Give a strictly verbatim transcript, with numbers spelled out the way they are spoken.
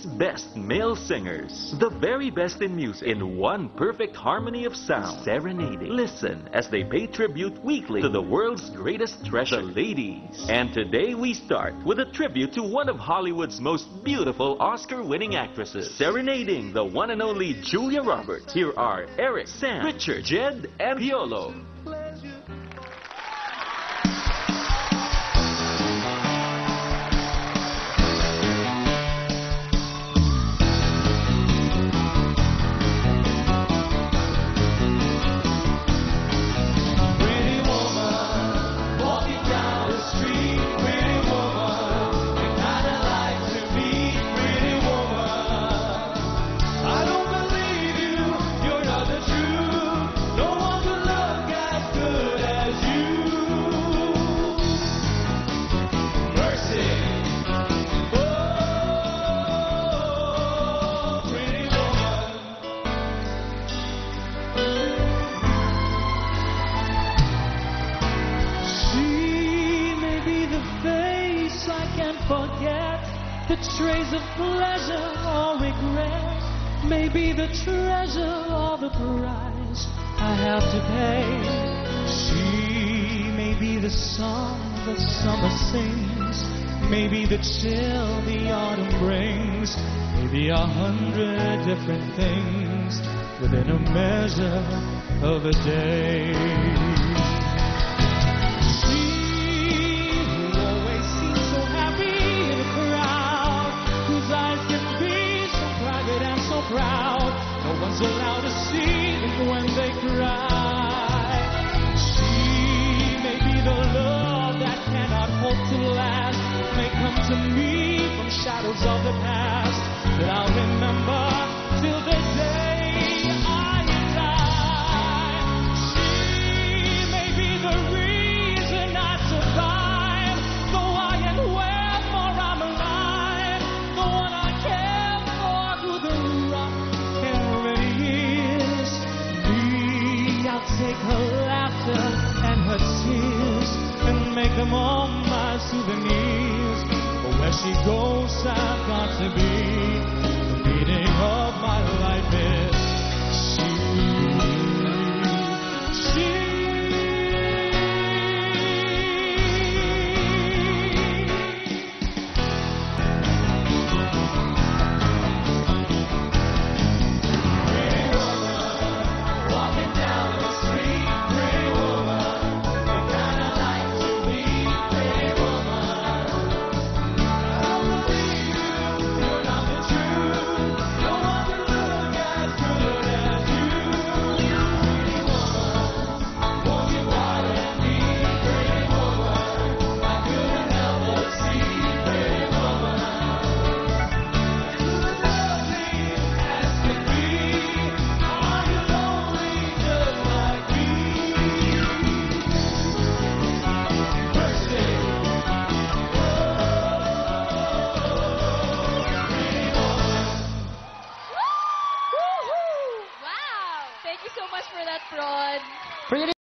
Philippines' best male singers. The very best in music in one perfect harmony of sound. Serenading. Listen as they pay tribute weekly to the world's greatest treasure, the ladies. And today we start with a tribute to one of Hollywood's most beautiful Oscar-winning actresses. Serenading the one and only Julia Roberts. Here are Erik, Sam, Richard, Jed, and Piolo. The trace of pleasure or regret may be the treasure or the price I have to pay. She may be the song that summer sings, maybe the chill the autumn brings, maybe a hundred different things within a measure of a day. Proud, no one's allowed to see them when they cry. She may be the love that cannot hope to last, may come to me from shadows of the past.